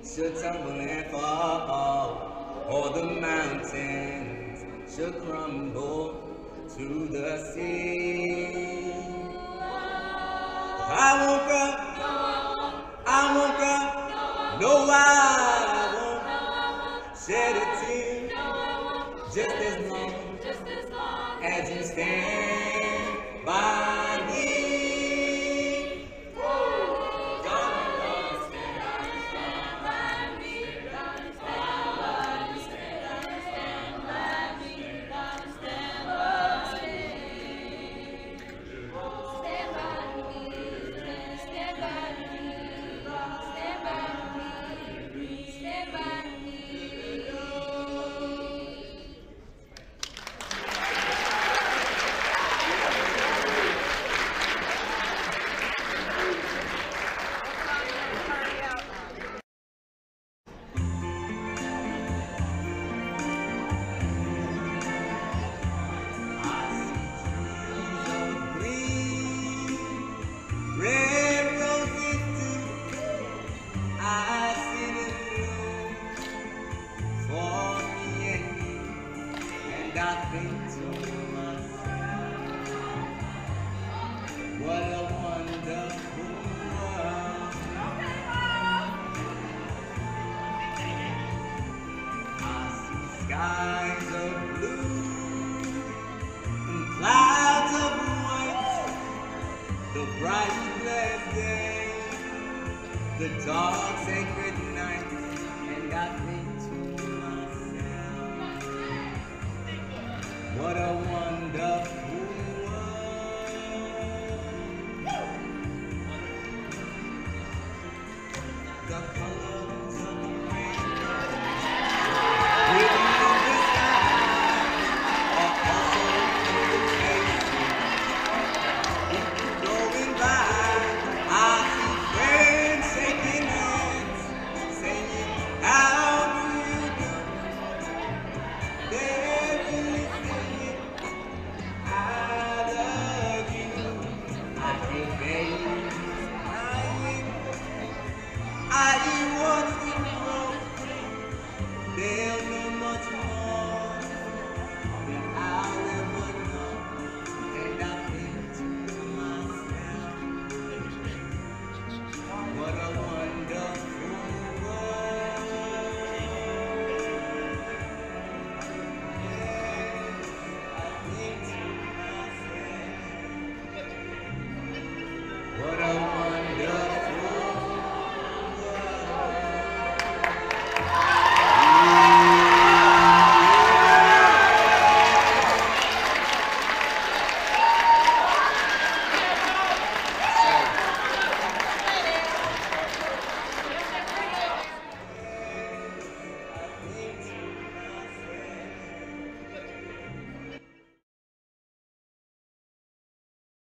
should tumble and fall, or the mountains should crumble to the sea. I woke up, no I won't shed a tear, just as long as you stand by me. I think to myself, what a wonderful world. I see skies of blue and clouds of white, the bright blessed day, the dark sacred night, and I think to myself, what a wonderful world. The colors of the rainbow written in the sky are also in the faces. People going by, I see friends shaking hands, saying, how do you do? They're really saying, I love you. I feel babies crying. I want to grow. They'll know much more than I'll ever know. And I think to myself, what a wonderful world. Yes, I think to myself, what a